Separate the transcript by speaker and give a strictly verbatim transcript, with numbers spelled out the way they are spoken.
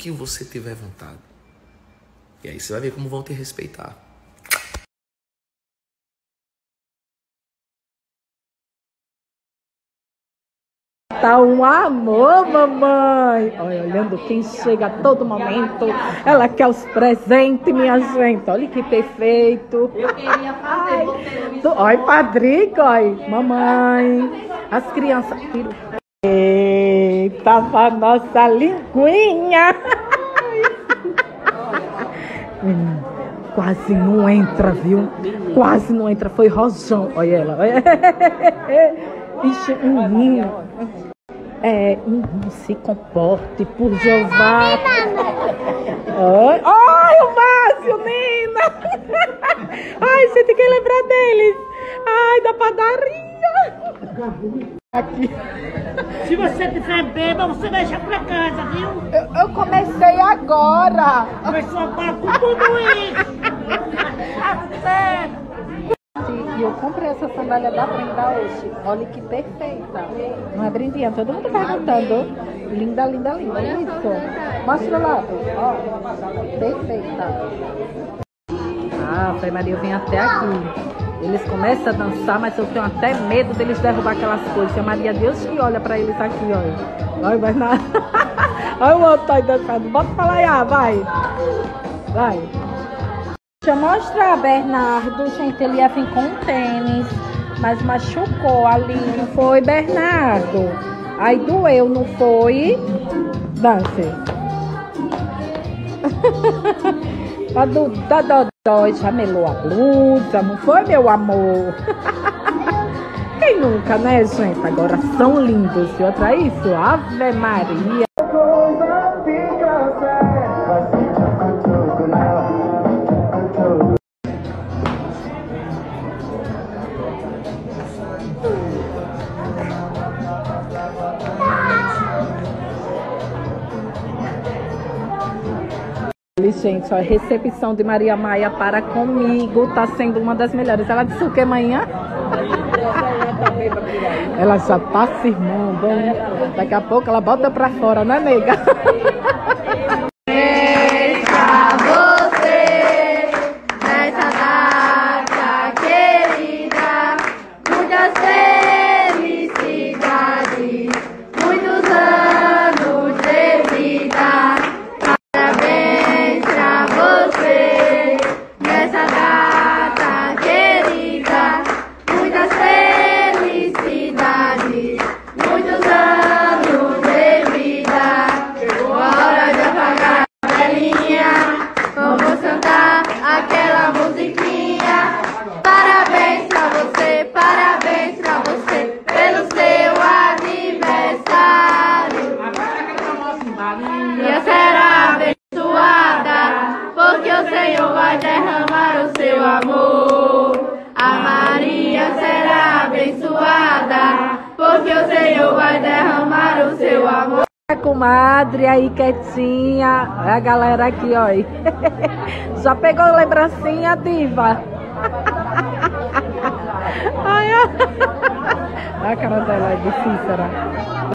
Speaker 1: que você tiver vontade. E aí você vai ver como vão te respeitar.
Speaker 2: Tá um amor, mamãe. Olha, olhando quem chega a todo momento. Ela quer os presentes, minha gente. Olha que perfeito.
Speaker 3: Eu queria fazer você.
Speaker 2: Tu, olha, Padrinho, olha. Mamãe. As crianças. Eita, pra nossa linguinha. Hum, quase não entra, viu? Quase não entra. Foi rojão. Olha ela. Olha. Ixi, menino. É, não se comporte, por Jeová. Ai, ai, o Márcio, Nina. Ai, você tem que lembrar deles. Ai, da padaria. Aqui.
Speaker 3: Se você tiver bêbado, você deixa pra casa, viu?
Speaker 2: Eu, eu comecei agora.
Speaker 3: Começou agora com tudo isso. Até.
Speaker 2: E eu comprei essa sandália da Brenda hoje. Olha que perfeita. Não é brindinha? Todo mundo perguntando. Linda, linda, linda. Isso. Mostra lá. Ó, perfeita. Ah, a Fé Maria vem até aqui. Eles começam a dançar, mas eu tenho até medo deles derrubar aquelas coisas. A Maria Deus que olha pra eles aqui, olha. Olha, vai nada. Olha o outro aí dançando. Bota pra lá, vai. Vai. Deixa eu mostrar, Bernardo. Gente, ele ia vir com um tênis, mas machucou ali. Não foi, Bernardo? Aí doeu, não foi? Dance. Tá do tá dodói, já melou a blusa, não foi, meu amor? Quem nunca, né, gente? Agora são lindos. E outra isso, Ave Maria. Gente, a recepção de Maria Maia para comigo tá sendo uma das melhores. Ela disse o que amanhã? Ela já tá se irmando, hein? Daqui a pouco ela bota pra fora, né, nega? Comadre aí quietinha, a galera aqui, ó. Já pegou lembrancinha, diva? Ai, a cara dela é de Cícera.